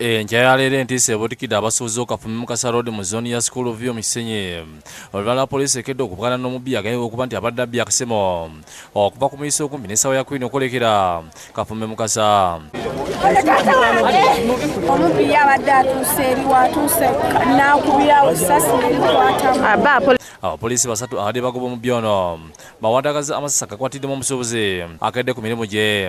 Njaya lere ntise ebutikidde abasuubuzi okafume mu Kasa Road mu zooni ya School View Misenyi. Oluvannyuma poliisi ekedde okuvugana n'omubbi agambibwa okuba nti abadde abbye akasemo okuva ku muyisa okumpi n'essawa ya Queen okwolekera Kafume mu Kasa. Omubbi yabadde atuuse eri watuuse n'akubira essasi n'erikwatamu. Abapoliisi basatu abadde bagoba omubbi ono bawandagaza amasasi agakwatiddemu omusuubuzi akedde ku mirimu gye.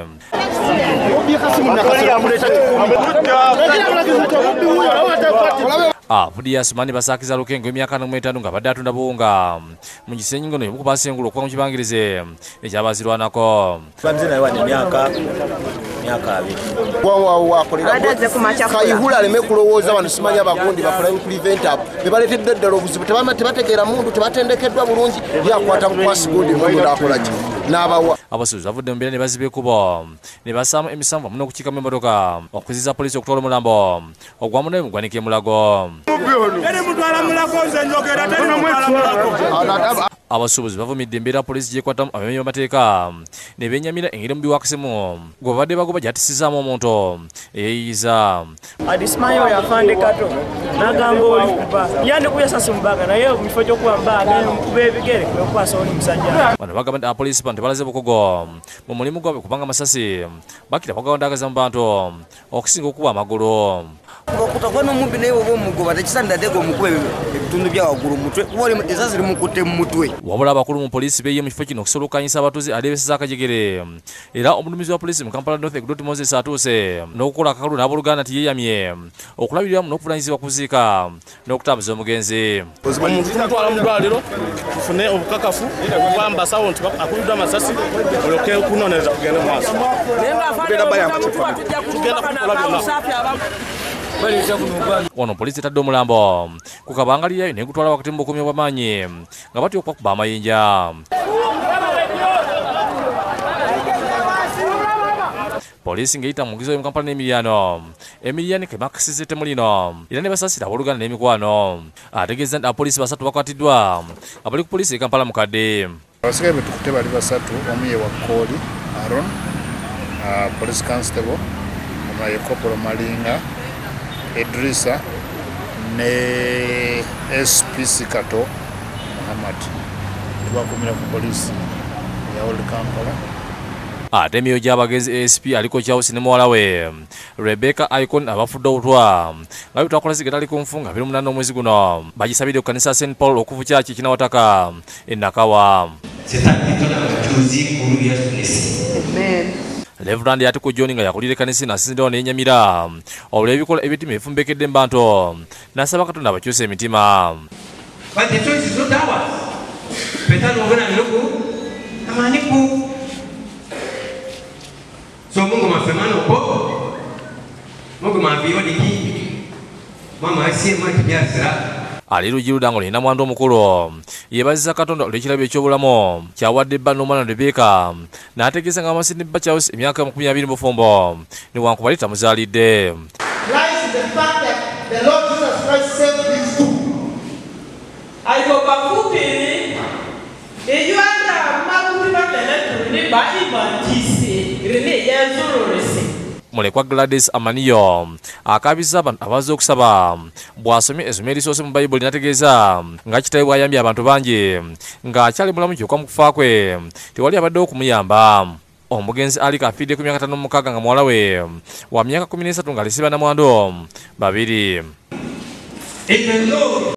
Budia Sumani basakiza lukengo emyaka 45 nga badde atunda buwunga mu Gisenyi ngono yokubasengula okuva mu kibangirize ekyabazirwanako. Kayihula aleme kulowooza wano simanya abagundi bafulayo prevent bebaletedde ddala obuzibu tebategeera muntu tebatendekeddwa bulungi yakwata bukwasi gundi mundu n'akolaki n'abawa. Abasuubuzi bavudde mu mbeera ne baziba ekkubo ne basaamu emisanvu amu n'okukiikamu emmotoka okuziza poliisi okutwala omulambo ogwamu naye mugwanike mulago. Abasuubuzi bavumidde embeera poliisi gyekwatamu abamenyi b'amateeka ne beenyamira engeri omubbi w'akasemu gwe babadde bagoba gy'atisizaamu omuntu eyeeyiza. Adisimanyi oyo afande kato n'agamba oli kuba yandikuya sasi mu bbaaga naye mu kifo ky'okuba mu bbaaga kuba ebigere kwekukwasa oli musajja. Bano bagamba nti abapoliisi bano tebalaze bukogo mu mulimu gwabwe kubanga amasasi bakira bagawandagaza mu bantu okusinga okuba amagulu. Okutakwa n'omubbi naye oba omugoba tekisaanidde omukuba ebitundu bya waggulu mutwe kuba esasi limukutte mu mutwe. Wabula abakulu mu poliisi beeye mu kifo kino okusobola okukanyisa abatuuze adeebeseza akajegere era omulumizi wa poliisi mu Kampala North Egdot Moses atuuse n'okukola akakalulu n'abooluganda nti yeeyamye okulabiriramu n'okuvunaanyizibwa ku ziika n'okutambuza omugenzi. Omuntu tumutwala mu ddwaliro tufune obukakafu okuba mbasawo nti akubiddwa amasasi olyoke kunoonyereza kugenda mu maaso. Ono poliisi etadde omulambo ku kabangalirayo n'egutwala wakati mu bukuumi obw'amaanyi nga batya okukuba amayinja. Poliisi ng'eyita mu mugizi mu Kampala n'Emiryano. Emiryano ke bakasize ettemu lino era ne basasira abooluganda n'emikwano. Ategeeza nti abapoliisi basatu bakwatiddwa abali ku poliisi e Kampala mukadde. Abasigaye be tukutte bali basatu, omu ye Wakoli Aaron, police constable, omulala ye Kopolo Malinga, Edrisa ne SPC Kato Muhammad. Tubakumira ku poliisi ya Old Kampala. Ate emyoyo gy'abagenzi ASP aliko Kyawusi ne muwala we Rebecca Icon abafudde obutwa nga bitwakola zigatali ku nfunga 28 omwezi guno bagisabidde ku kanisa St Paul okuvukya kinawataka Nakawa. Reverend Atiku John nga yakulira kanisa nasinziddewo n'enyamira olwo ebikola ebitima efumbekedde mbanto n'asaba Katonda abakyuse emitima. So Mungu mafemano po Mungu maviyo diki mama asiye mati byasira ali lujirudango lina mwando omukulu yebaziza Katonda olw'ekirabo eky'obulamu kyawadde bba n'omwana Rebecca n'ategeeza nga Amasindi bba Kyawusi emyaka 20 mu bufumbo newankubadde tamuzaalidde. Mulekwa Gladys Amaniyo akabiza abantu abaza okusaba bw'asomye essomo erisoose mu Bayibuli n'ategeeza nga kitaawe bw'ayambye abantu bangi ng'akyali mulamu kyokka mu kufa kwe tewali abaddewo kumuyamba. Omugenzi ali kafiidde ku myaka 56 nga muwala we wa myaka 13 ng'alisiba na mwando 2.